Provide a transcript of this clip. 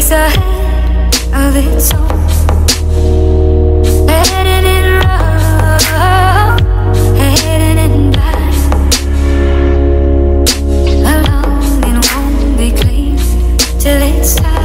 takes a head of its own, letting it roll, heading it back. Alone, it won't be clean till it's time.